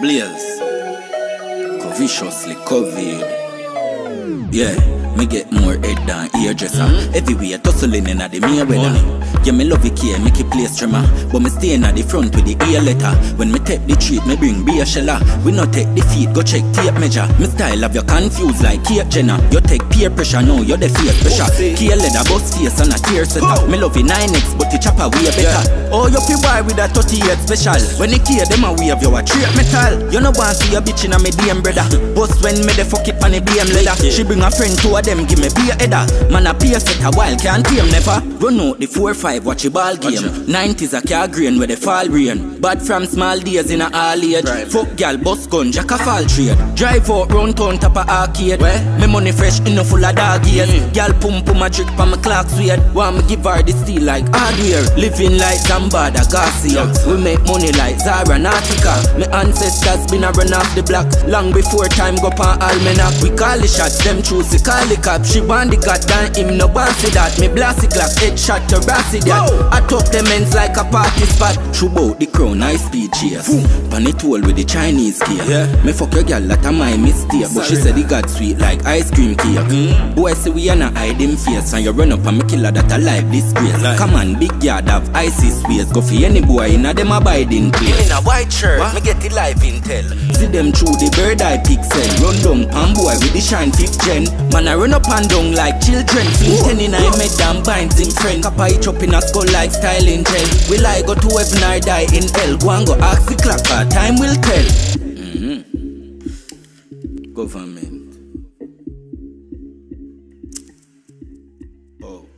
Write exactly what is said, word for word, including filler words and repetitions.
Blaze, Coviciously COVID. Yeah, me get more head than hairdresser. Mm-hmm. Everywhere tussling in the mere weather. Yeah, me love it here, make it play trimmer. But me staying at the front with the ear letter. When me take the treat, me bring beer sheller. We not take the feet, go check tape measure. Me style have you confused like Kate Jenner. You take peer pressure, now you're the fear pressure. Key leather, bust face and a tear setter. Me love it nine X, but the chopper way better. Yeah. Oh, you feel boy with a thirty-eight special. When they care them a wave, you a treat metal. You know want see a bitch in a me D M brother. Bust when me the fuck it on the B M leather. She bring a friend to a them, give me beer header. Man a peer set a while, can't tame never. Run out the four five, watch a ball game. nineties a car grain where the fall rain. Bad from small days in a all age. Fuck gal, bus gun, jack a fall trade. Drive out round town top a arcade. Where? Me money fresh, enough full of dog ears. Mm. Gal pum pum a trick pa my clock sweat. Want me give her the steel like hardware. Living like Zambada Garcia. We make money like Zara Nautica. My ancestors been a run off the block long before time go pan almanac. We call the shots, them choose the call the cop. She want the goddamn him no want see that. Me blast the clock, head shot to brassy that. I talk them ends like a party spot. Shoot out the crown, high speed chase. Pan it all with the Chinese gear. Yeah. Me fuck your girl, that a my mistake. But she said the god sweet like ice cream cake. Mm. Boy say we ain't hide him face. And you run up and me killer that a life disgrace. Like. Come on, big yard have icy space. Go for any boy in a them abiding place. In a white shirt, what? Me get the life intel. See them through the bird eye pixel. Run down pan boy with the shine fifth gen. Man I run up and down like children. Fling ten in I make them binds in friend. Kappa each up in a skull like styling gel. Will I go to heaven or die in hell? Go and go ask the clock, time will tell. Mm-hmm. Government. Oh.